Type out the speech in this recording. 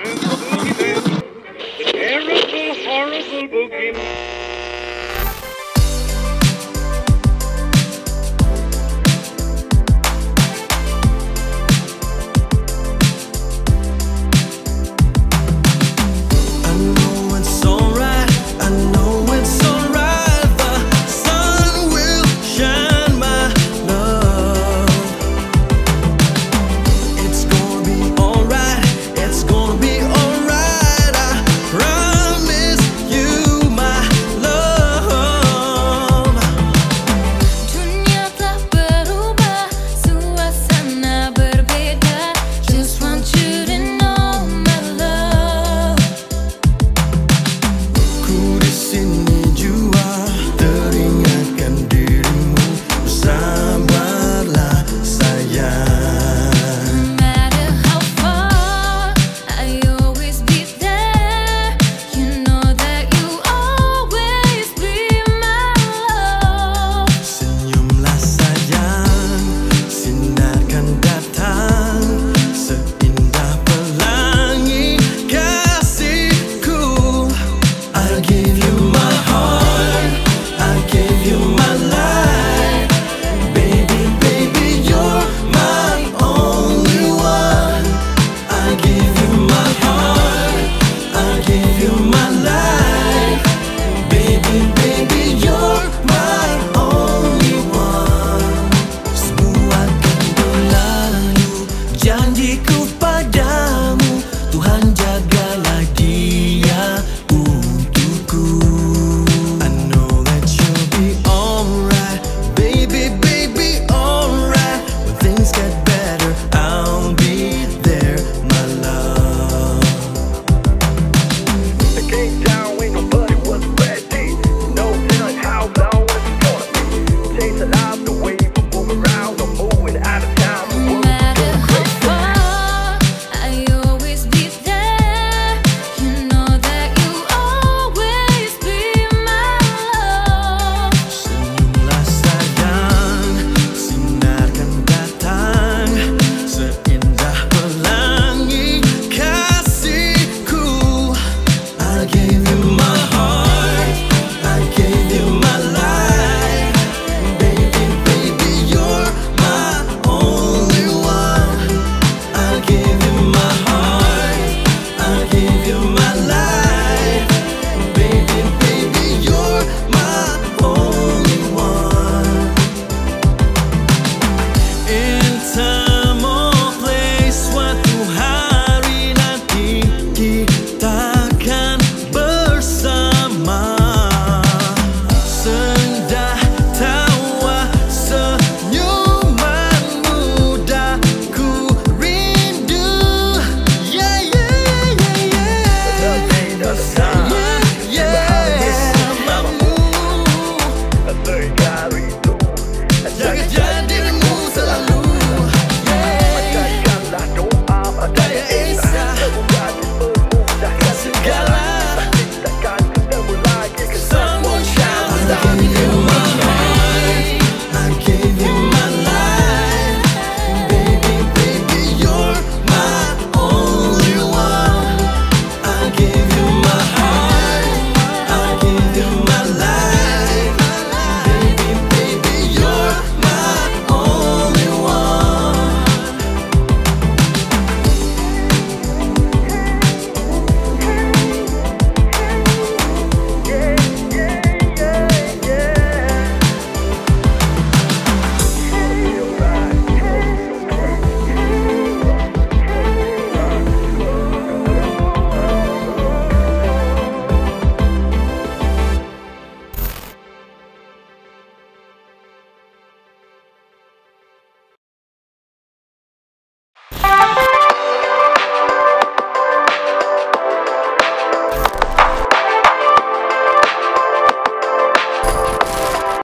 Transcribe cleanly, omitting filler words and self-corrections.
terrible, horrible boogeyman. Dunia telah berubah, suasana berbeda. Just want you to know my love. Ku disini jua, teringatkan dirimu. Bersabarlah sayang. No matter how far, I always be there. You know that you always be my love. Senyumlah sayang, sinarkan datang. Seindah pelangi kasihku. I'll give you my heart, I'll give you my life. Baby, baby, you're my only one. I'll give you my heart, I'll give you my life. Baby, baby, you're my only one. Semua akan berlalu, janjiku padamu. Tuhan